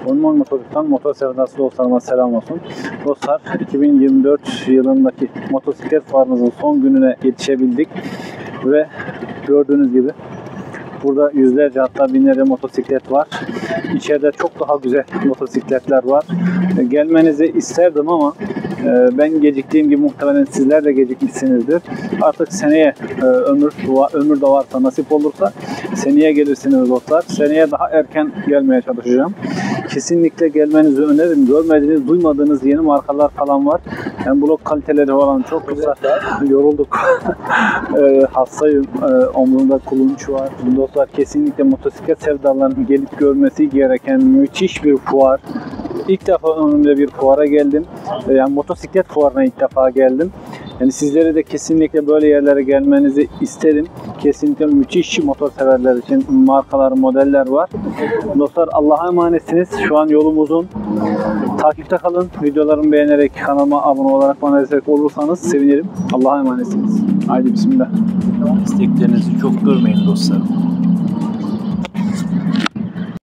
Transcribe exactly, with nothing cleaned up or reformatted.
Orman Motor'dan motor sevdası dostlarıma selam olsun. Dostlar, iki bin yirmi dört yılındaki motosiklet fuarımızın son gününe yetişebildik ve gördüğünüz gibi burada yüzlerce hatta binlerce motosiklet var. İçeride çok daha güzel motosikletler var. Gelmenizi isterdim ama ben geciktiğim gibi muhtemelen sizler de gecikmişsinizdir. Artık seneye ömür ömür de varsa, nasip olursa seneye gelirsiniz dostlar. Seneye daha erken gelmeye çalışacağım. Kesinlikle gelmenizi öneririm. Görmediğiniz, duymadığınız yeni markalar falan var. Yani blok kaliteleri falan çok güzel. Yorulduk. e, hastayım. E, omurumda kulunç var. Dostlar, kesinlikle motosiklet sevdalarının gelip görmesi gereken müthiş bir fuar. İlk defa ömrümde bir fuara geldim. Yani motosiklet fuarına ilk defa geldim. Yani sizlere de kesinlikle böyle yerlere gelmenizi isterim. Kesinlikle müthiş motor severler için markalar, modeller var. Dostlar, Allah'a emanetsiniz. Şu an yolum uzun. Takipte kalın. Videolarımı beğenerek kanalıma abone olarak bana destek olursanız sevinirim. Allah'a emanetsiniz. Haydi bismillah. İsteklerinizi çok görmeyin dostlarım.